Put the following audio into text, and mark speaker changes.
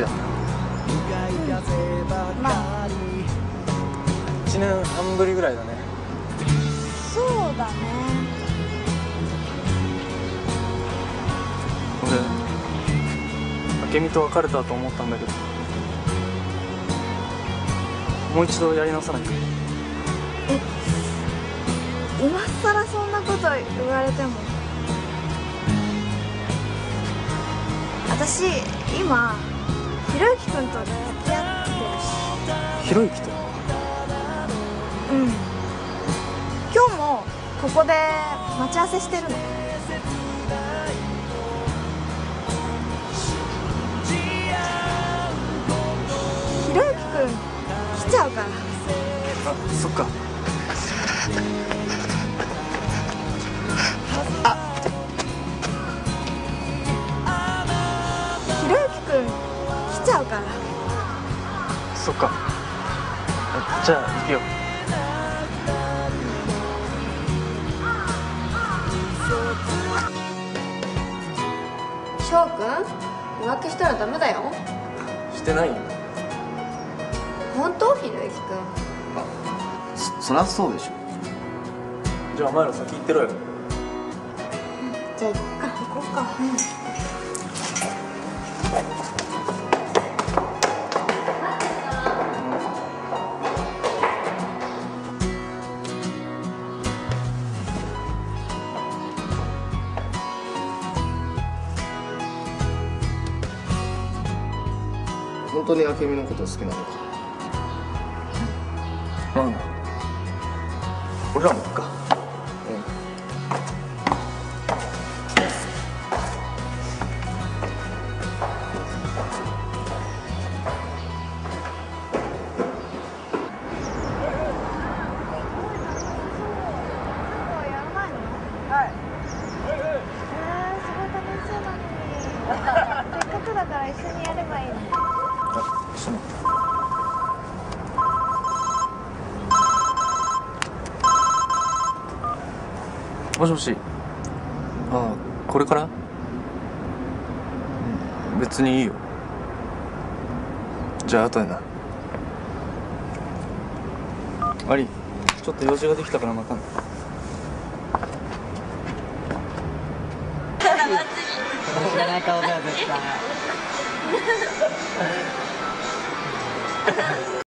Speaker 1: きだ。
Speaker 2: まあ
Speaker 1: 1年半ぶりぐらいだね。
Speaker 2: そうだね。
Speaker 1: 俺明美と別れたと思ったんだけど、もう一度やり直さないか。
Speaker 2: 今さらそんなこと言われても。私今ひろゆきくんと付き合ってるし。
Speaker 1: ひろゆきと？
Speaker 2: うん。今日もここで待ち合わせしてるの。ひろゆきくん来ちゃうから。
Speaker 1: あ、そっか。
Speaker 2: ひろゆきくん来ちゃうから。
Speaker 1: そっか。じゃあ行くよ。
Speaker 2: 翔くん浮気したらダメだよ。
Speaker 1: してないよ。
Speaker 2: 本当？ひろゆきくん。
Speaker 3: そりゃそうでしょ。
Speaker 1: じゃあお前ら先行ってろよ。
Speaker 2: じゃあ行こうか。
Speaker 3: 本当に明美のこと好きなのか。
Speaker 1: まあ俺らも行くか。
Speaker 2: だから一緒にやればいいの。
Speaker 1: あ、ちょっと待って。もしもし。ああ、これから？別にいいよ。じゃあ後でな。アリ、ちょっと用事ができたからまたね。
Speaker 4: 知らない顔だよ絶対。